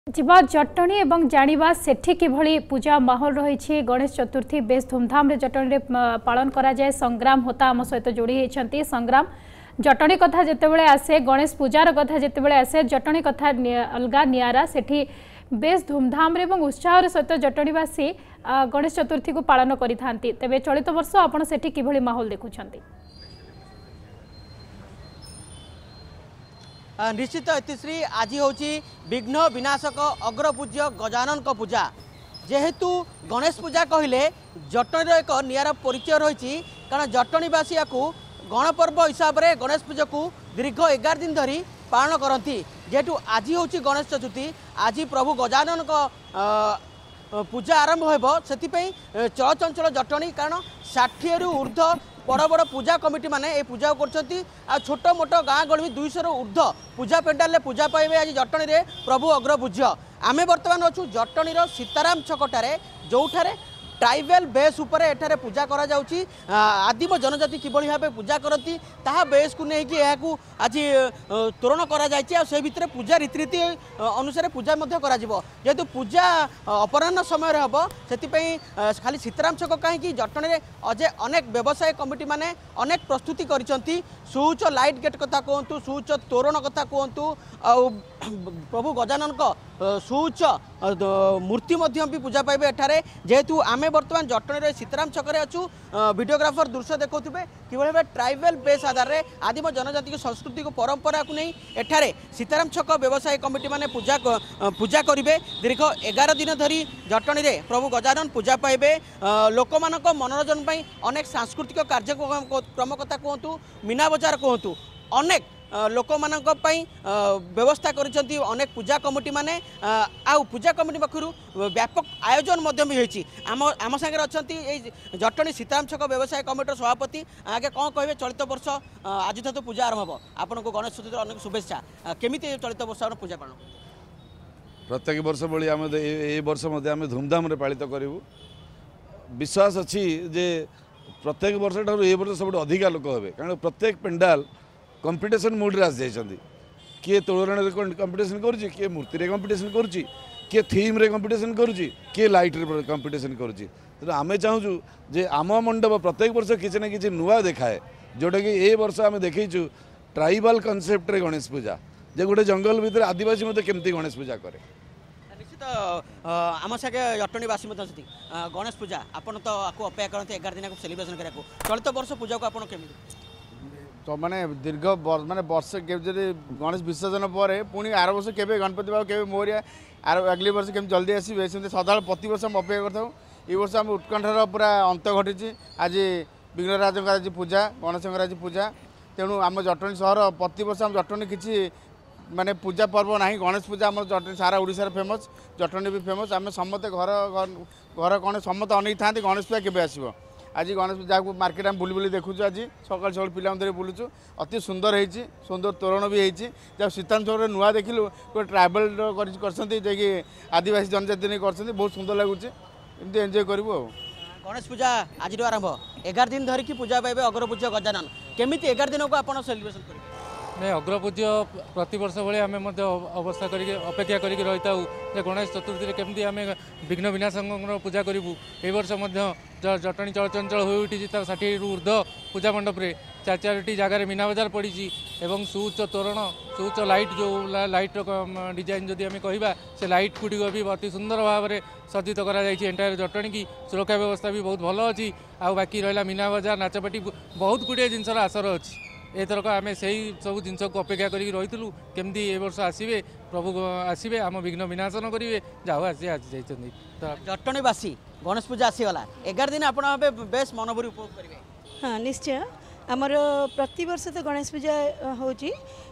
जीवा जटणी एवं जानिबा सेठी किभली पूजा माहौल रही गणेश चतुर्थी बेस धूमधाम रे जटणी पालन करा जाए। संग्राम होता आम सहित जोड़ी होती। संग्राम जटणी कथा जितेबाला आसे गणेश पूजार कथा जितेबाला आसे जटणी कथा अलगा नियारा सेठी बेस धूमधाम रे उत्साह सहित जटणीवासी गणेश चतुर्थी को पालन करिथांती। तेबे चलित वर्ष आपण सेठी किभली माहौल देखुछंती? निश्चित इतिश्री आज हूँ विघ्न विनाशक अग्रपूज्य गजानन को पूजा। जेहेतु गणेश पूजा कहले जटणी एक नियारा परिचय रही, कारण जटणीवासी या गणपर्व हिसाब से गणेश पूजा को दीर्घ 11 दिन धरी पालन करती। जेहेतु आज हूँ गणेश चतुर्थी, आज प्रभु गजानन को पूजा आरंभ हो चलचंचल जटणी, कारण 60 रु ऊर्ध्व बड़ बड़ पूजा कमिटी माने ए पूजा कर छोट मोट गाँ गहली 200 रु ऊर्ध्व पूजा पेंडाल पूजा पाइबे आज जटणी रे प्रभु अग्रपूज्य। आमे वर्तमान अच्छु जटणी सीताराम छकटारे जोठारे ट्राइबल बेस उपरे एठारे पूजा करा जाउची। आदिम जनजाति किभली भाबे पूजा करती ताहा बेस को नेकी एहाकू आज तोरण करा जायछि। आ से भितरे पूजा रीतिनीति अनुसार पूजा मध्य करा जिवो। जेहेतु पूजा अपराह्न समय रे हबो सेति पई खाली सीताराम छक कहीं जटणी रे अजे अनेक व्यवसाय कमिटी माने अनेक प्रस्तुति करिसंती। सुउच्च लाइट गेट कथा कहतु, सुउच्च तोरण कथा कहतु, आ प्रभु गजानन को सुउच्च मूर्ति मध्य भी पूजा पाइबे एठारे। जेहेतु आमे वर्तमान जटणी सीताराम छकरे अच्छु, वीडियोग्राफर दृश्य देखुवे कि भाई ट्राइबल बेस आधार में आदिम जनजाति संस्कृति को परंपरा को नहीं एठारे सीताराम छक व्यवसाय कमिटी माने पूजा करेंगे। दीर्घ 11 दिन धरी जटणी रे प्रभु गजानन पूजा पाइबे। लोक मानक मनोरंजन पाई अनेक सांस्कृतिक कार्यक्रम कथा कहतु, मीना बजार कहतु, अनेक लोक मानक पई व्यवस्था करिसंती अनेक पूजा कमिटी माने। आउ पूजा कमिटी पक्षरु व्यापक आयोजन मध्यम भी होईची। आम संगे अछंती ए जटणी सीताराम छक व्यवसाय कमिटीर सभापति। आगे कौन कहबे चलित वर्ष आज तो पूजा आरंभ हो, आपन को गणेश चतुर्थी अनेक शुभेच्छा। केमिति चलित वर्ष पूजा पालन? प्रत्येक वर्ष भली आम ए वर्ष मध्य आम धूमधाम रे पालित करिवु। विश्वास अछि जे प्रत्येक वर्ष ठारू ए वर्ष सब अधिक लोक हेबे, कारण प्रत्येक पेंडाल कंपिटिशन मूड रे आसी। किए तोरण कंपिटिशन करुच्ची, किए मूर्ति रे कंपिटिशन करुच्ची, किए थीम रे कंपिटिशन करुच्ची, किए लाइट रे कंपिटिशन करुच्ची। तो आमे चाहूँ जे आम मंडप प्रत्येक वर्ष किसी ना किसी नुआ देखाए, जोटा कि ए वर्ष आम देखीचु ट्राइबल कनसेप्ट रे गणेश पूजा, जे गोटे जंगल भितर आदिवासी मत केमती गणेश पूजा करे। निश्चित आम सागे जटणीवासी गणेश पूजा आपन तो आपको अपेक्षा करते 11 दिन सेलिब्रेशन करा। चलित वर्ष पूजा को आपन केमती तो माने दीर्घ माने वर्ष के गणेश विसर्जन पर पुणी आर वर्ष के गणपति बाबू के मोरिया आर अगली वर्ष केम जल्दी आसवे सदा प्रति वर्ष हम अपेक्षा करता। ये वर्ष आम उत्कंठार पूरा अंत घटी। आज विघ्नराज आज पूजा, गणेश आज पूजा, तेणु आम जटणी सहर प्रति वर्ष आम जटणी किसी माने पूजा पर्व ना गणेश पूजा आम जटणी सारा ओडिशार फेमस, जटणी भी फेमस। आम समस्ते घर घर कौन समस्त अनेक था गणेश पूजा केवे आसो। आज गणेश पूजा को मार्केट में बुली बुली देखु, आज सकाल सकाल पिला बुलूँ अति सुंदर होती, सुंदर तोरण भी होती। जब सीताराम छक नुआ देखिलु गोटे ट्राइबल कर आदिवासी जनजाति नहीं कर बहुत सुंदर लगुच। एमती एंजॉय करूँ। गणेश पूजा आज आरंभ 11 दिन धरिकी पूजा पाइबे अग्रपूज्य गजानन। केमिति 11 दिन को आप सेलिब्रेशन करेंगे? नहीं अग्रपूज्य प्रति वर्ष भाई आम अवस्था करके अपेक्षा करके रही था जे गणेश चतुर्थी केमती आम विघ्न विनाशक पूजा करूँ। ए वर्ष जटणी चलचंचल हो उठी 60 रु ऊर्ध्व पूजा मंडप रे 4-4टी जगार मीना बजार पड़ी एवं सुउच्च तोरण, सुउच्च लाइट, जो लाइट डिजाइन जदि आम कहवा से लाइट गुड़िक भी अति सुंदर भाव में सज्जित एंटायर जटणी की सुरक्षा व्यवस्था भी बहुत भल अच्छी। आ बाकी रहा मीना बजार, नाचपाटी बहुत गुड़िया जिनसर आसर अच्छी। एथरक आम से सब जिन को अपेक्षा करके रही केमती ए वर्ष आसवे प्रभु आसवे आम विघ्न विनाशन करेंगे। जाओ आसी आज जाइए जटणीवासी गणेश पूजा आसीगला 11 दिन आप बेस मनोभरी उपभोग करेंगे। हाँ निश्चय आमर प्रति वर्ष तो गणेश पूजा होची।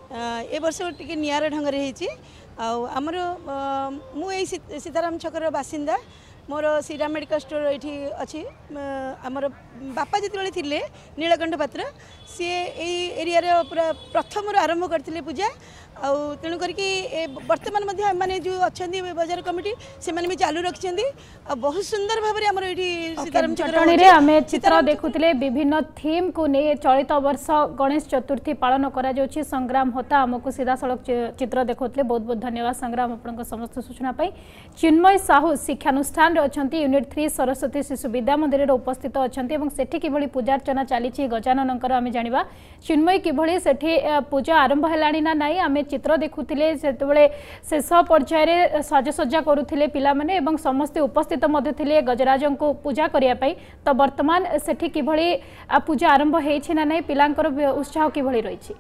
ए वर्ष टिके नियारा ढंग रे आमर मु सीताराम छकर बासिंदा। मोर श्रीराम मेडिकल स्टोर ये अच्छी। आमर बापा जिते थे नीलकंठ पात्र सी एरिया पूरा प्रथम आरंभ करते पूजा। तेणु करके बर्तमान मैंने जो अच्छा बजार कमिटी से भी चालू रखिंट बहुत सुंदर भाव में सीताराम जटणी आम चित्र देखुले विभिन्न थीम को नहीं चलित वर्ष गणेश चतुर्थी पालन करा जाउछि। संग्राम होता आमको सीधा सड़क चित्र देखुले। बहुत बहुत धन्यवाद संग्राम आपण समस्त सूचना पाई। चिन्मय साहू शिक्षानुष्ठान अच्छी यूनिट 3 सरस्वती शिशु विद्या मंदिर में उपस्थित अच्छा सेठी किभली पूजार्चना चली गजाननकर आम जाना चिन्मय किभली सेठी पूजा आरंभ है ना नाई आम चित्र देखुले से शेष पर्यायर साजसज्जा करुले पिलामाने समस्ते उपस्थित थे गजराज को पूजा करने। तो वर्तमान सेठी किभली पूजा आरंभ है ना नाई पिलांकर उत्साह किभली रही।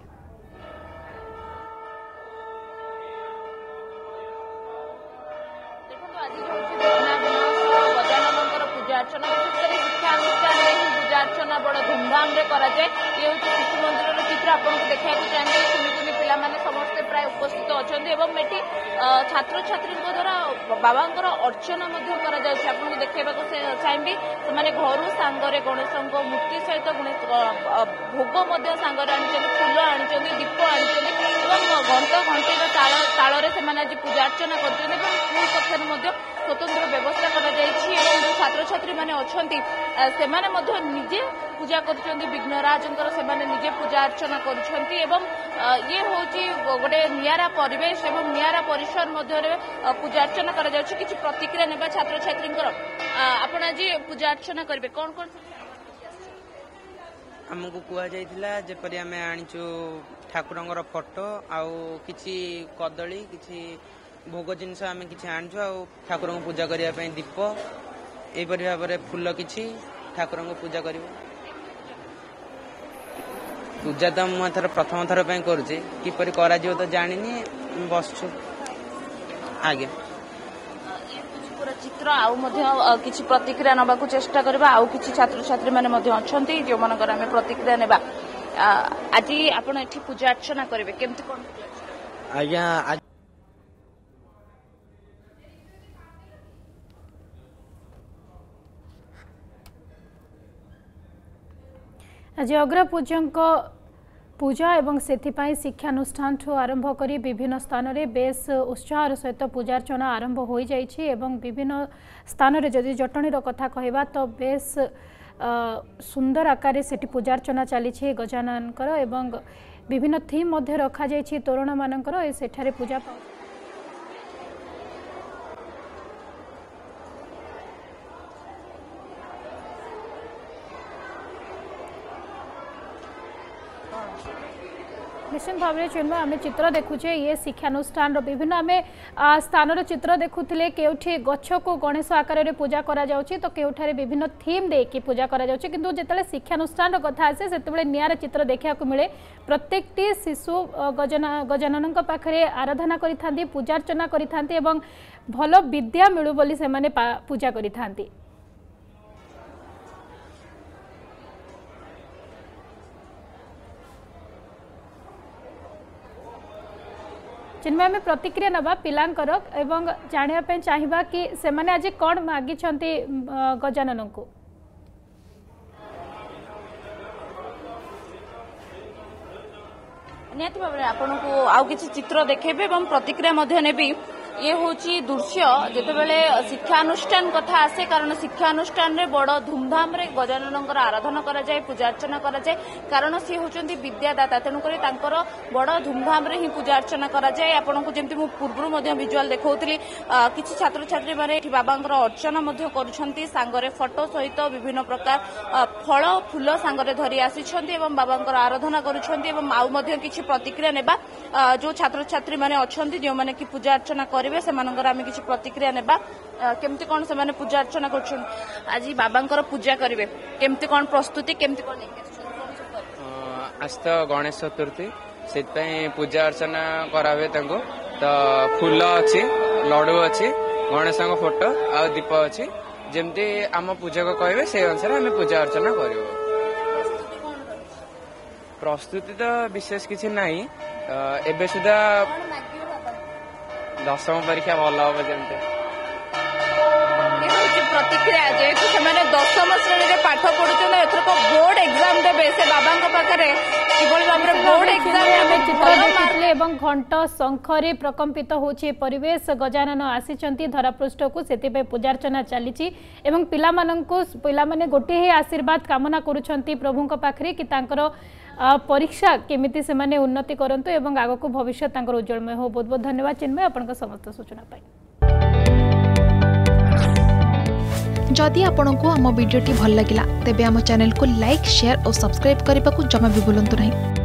पूजार्चना बड़ धूमधाम रे करा जाए। ये हूँ शिशु मंदिर चित्र आपको देखा चाहिए। कुनि कुनि पिला माने समस्ते प्राय उपस्थित अच्छा एवं ये छात्र छात्री द्वारा बाबांकर अर्चना करा जाउछि। आपको देखा चाहिए से घर सांगरे गणेश मूर्ति सहित भोग सांगरे आनी फूल आनी दीप आनी घंट घंटीर ताल से आज पूजार्चना कर स्कूल पक्ष स्वतंत्र व्यवस्था करा जायछि। जो छात्र छात्री मैंने अच्छा निजे पूजा कर विघ्नराज निजे पूजा अर्चना कर ये हूँ गोटे नियारा परिवेश एवं नियारा परिसर मध्य पूजा अर्चना करा जाउछि। किछि प्रतिक्रिया नेबा छात्र छात्री आपण आज पूजा अर्चना करेंगे कौन कौन आमको कहुला जपरी आम आनीचु ठाकुर फोटो आउ किछि कदली किछि भोग जिनस आम कि आनीचु आ ठाकुर को पूजा करने दीप यहपरी भाव में फूल किछि ठाकुर को पूजा कर पूजा तो मुझे प्रथम थर करपरी कर तो जानी बसु आज्ञा चित्र आउ किछि प्रतिक्रिया नबा को चेष्टा करबा। आउ किछि छात्र छात्री माने मध्ये अछंती जो मनकर आमे प्रतिक्रिया नेबा। आज आपण एठी पूजा अर्चना करबे केमति कोन आज्ञा आज अग्रपूज्यंक पूजा एवं सेथिपाई शिक्षानुष्ठान ठू आरंभ करी विभिन्न स्थान में बेस उत्साह सहित पूजार्चना आरंभ हो जाइछि एवं विभिन्न स्थान में जदि जटणी कथा कहबा तो बेस सुंदर आकार से पूजार्चना चली गजाननकर एवं विभिन्न थीम मध्य रखा जाइछि तोरण मानकर सेठारे पूजा निश्चित भाव में चिन्मय आम चित्र देखुचे ये शिक्षानुष्ठान विभिन्न आम स्थान चित्र देखुले केउठी गछ को गणेश आकार में पूजा करा जाउछि तो केउठारे विभिन्न थीम देकी पूजा करा जाउछि। किंतु जेतले शिक्षानुष्ठान कथा आसे सेतबेले नियारा चित्र देखा मिले। प्रत्येकटी शिशु गजानन पाखरे आराधना करिथांती पूजार्चना करिथांती एवं भल विद्या मिलु बोली से माने पूजा करिथांती। चिन्मय में प्रतिक्रिया नबा पिलांकर एवं जानिया चाहिबा कि से माने आज कौन मागी छंती गजानन को नियति भाव आपन को आउ किछि चित्र देखेबे एवं प्रतिक्रिया मध्य नेबी। ये हूँ दृश्य जितेबाला शिक्षानुष्ठान कथा आसे कारण शिक्षानुष्ठान में बड़ धूमधाम रे गजानन आराधना करा जाए पूजार्चना करा जाए कारण सी होचंती विद्यादाता तेणुक बड़ धूमधाम रे ही पूजार्चना करा जाए। आपन को जमती पूर्व विजुआल देखौतली किछि छात्र छात्री माने बाबांकर अर्चना करुछंती सांगरे फोटो सहित विभिन्न प्रकार फल फूल सांगरे धरी आसीछंती एवं बाबांकर आराधना करुछंती एवं आउ मध्ये किछि प्रतिक्रिया नेबा जो छात्र छात्री माने अछंती जो माने कि पूजा अर्चना करेंगे से किसी प्रतिक्रिया नेबा केमती कौन से माने पूजा अर्चना कर आज बाबांकर पूजा करेंगे केमती कौन प्रस्तुति केमती कौन आज तो गणेश चतुर्थी से पूजा अर्चना करावे तो फूल अच्छी लड्डू अच्छी गणेश फोटो आ दीप अच्छी जमती आम पूजा को कहे से अनुसार आम पूजा अर्चना कर प्रस्तुति तो विशेष किसी नहीं एबे सुधा दशम परीक्षा भल हम जमी प्रतिक्रिया जेहेतु से दशम श्रेणी में पाठ पढ़ुन एथरक बोर्ड एग्जाम देवे से बाबा पाखे किभली भाव बोर्ड एग्जाम चित्र देखिले एवं घंट शंखरे प्रकम्पित होछि परिवेश गजानन आसीचंती धरापृष्ठ को सेतिपे पूजार्चना चली एवं पिला माने गोटे ही आशीर्वाद कामना करुछंती प्रभुଙ୍କ पाखरे कि तांकर परीक्षा केमिति से माने उन्नति करंतु एवं आगको भविष्य तांकर उज्जवलमय हो। बहुत बहुत धन्यवाद चिन्मय आपनका समस्त सूचना पाई। जदि आपंक आम भिडी भल लगा तेब आम चैनल को लाइक शेयर और सब्सक्राइब करने को जमा भी भूलु नहीं।